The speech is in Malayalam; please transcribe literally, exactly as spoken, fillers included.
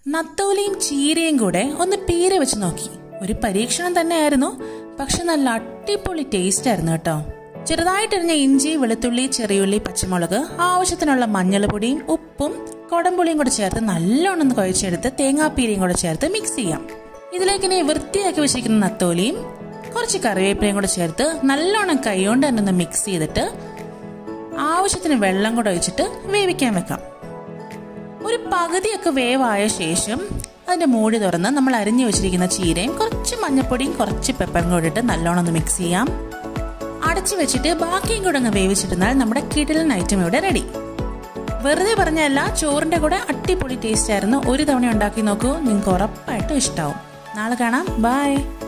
നത്തോലിയും ചീരയും കൂടെ ഒന്ന് പീര വെച്ച് നോക്കി. ഒരു പരീക്ഷണം തന്നെയായിരുന്നു, പക്ഷെ നല്ല അടിപൊളി ടേസ്റ്റ് ആയിരുന്നു കേട്ടോ. ചെറുതായിട്ടരിഞ്ഞ ഇഞ്ചി, വെളുത്തുള്ളി, ചെറിയുള്ളി, പച്ചമുളക്, ആവശ്യത്തിനുള്ള മഞ്ഞൾപ്പൊടിയും ഉപ്പും കൊടംപുളിയും കൂടെ ചേർത്ത് നല്ലോണം ഒന്ന് കുഴച്ചെടുത്ത് തേങ്ങാപ്പീരയും കൂടെ ചേർത്ത് മിക്സ് ചെയ്യാം. ഇതിലേക്ക് ഇനി വൃത്തിയാക്കി വെച്ചിരിക്കുന്ന നത്തോലിയും കുറച്ച് കറിവേപ്പിലയും കൂടെ ചേർത്ത് നല്ലോണം കൈകൊണ്ട് തന്നെ ഒന്ന് മിക്സ് ചെയ്തിട്ട് ആവശ്യത്തിന് വെള്ളം കൂടെ ഒഴിച്ചിട്ട് വേവിക്കാൻ വെക്കാം. ഒരു പകുതിയൊക്കെ വേവായ ശേഷം അതിന്റെ മൂടി തുറന്ന് നമ്മൾ അരിഞ്ഞു വെച്ചിരിക്കുന്ന ചീരയും കുറച്ച് മഞ്ഞൾപ്പൊടിയും കുറച്ച് പെപ്പറും കൂടെ ഇട്ട് നല്ലോണം ഒന്ന് മിക്സ് ചെയ്യാം. അടച്ചു വെച്ചിട്ട് ബാക്കിയും കൂടെ അങ്ങ് വേവിച്ചിരുന്നാൽ നമ്മുടെ കിടിലൻ ഐറ്റം ഇവിടെ റെഡി. വെറുതെ പറഞ്ഞല്ല, ചോറിന്റെ കൂടെ അടിപൊളി ടേസ്റ്റ് ആയിരുന്നു. ഒരു തവണ ഉണ്ടാക്കി നോക്കൂ, നിങ്ങൾക്ക് ഉറപ്പായിട്ടും ഇഷ്ടാവും. നാളെ കാണാം. ബൈ.